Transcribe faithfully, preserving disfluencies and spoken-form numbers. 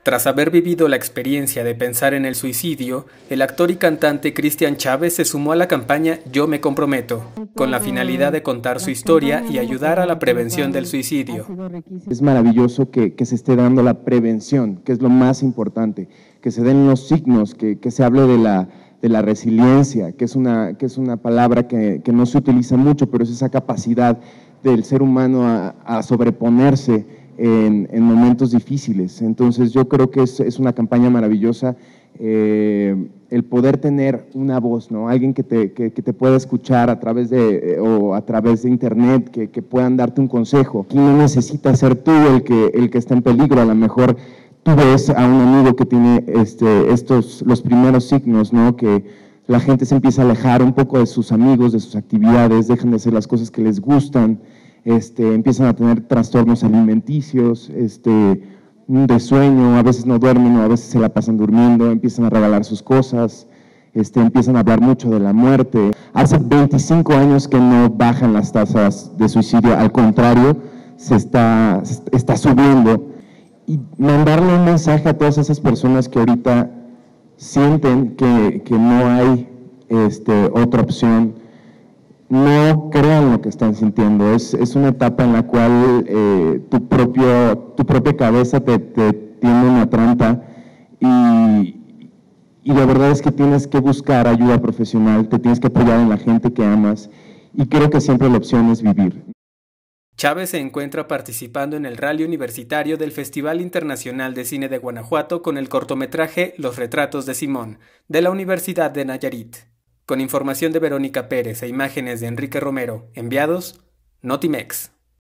Tras haber vivido la experiencia de pensar en el suicidio, el actor y cantante Cristian Chávez se sumó a la campaña Yo me comprometo, con la finalidad de contar su historia y ayudar a la prevención del suicidio. Es maravilloso que, que se esté dando la prevención, que es lo más importante, que se den los signos, que, que se hable de la, de la resiliencia, que es una, que es una palabra que, que no se utiliza mucho, pero es esa capacidad del ser humano a, a sobreponerse En, en momentos difíciles. Entonces yo creo que es, es una campaña maravillosa, eh, el poder tener una voz, ¿no? Alguien que te, que, que te pueda escuchar a través de, o a través de internet, que, que puedan darte un consejo. Aquí no necesitas ser tú el que, el que está en peligro, a lo mejor tú ves a un amigo que tiene este, estos, los primeros signos, ¿no? Que la gente se empieza a alejar un poco de sus amigos, de sus actividades, dejan de hacer las cosas que les gustan, Este, empiezan a tener trastornos alimenticios, este, de sueño, a veces no duermen o a veces se la pasan durmiendo, empiezan a regalar sus cosas, este, empiezan a hablar mucho de la muerte. Hace veinticinco años que no bajan las tasas de suicidio, al contrario, se está, se está subiendo. Y mandarle un mensaje a todas esas personas que ahorita sienten que, que no hay este, otra opción. No crean lo que están sintiendo, es, es una etapa en la cual eh, tu, propio, tu propia cabeza te, te tiene una trampa y, y la verdad es que tienes que buscar ayuda profesional, te tienes que apoyar en la gente que amas y creo que siempre la opción es vivir. Chávez se encuentra participando en el rally universitario del Festival Internacional de Cine de Guanajuato con el cortometraje Los Retratos de Simón, de la Universidad de Nayarit. Con información de Verónica Pérez e imágenes de Enrique Romero, enviados, Notimex.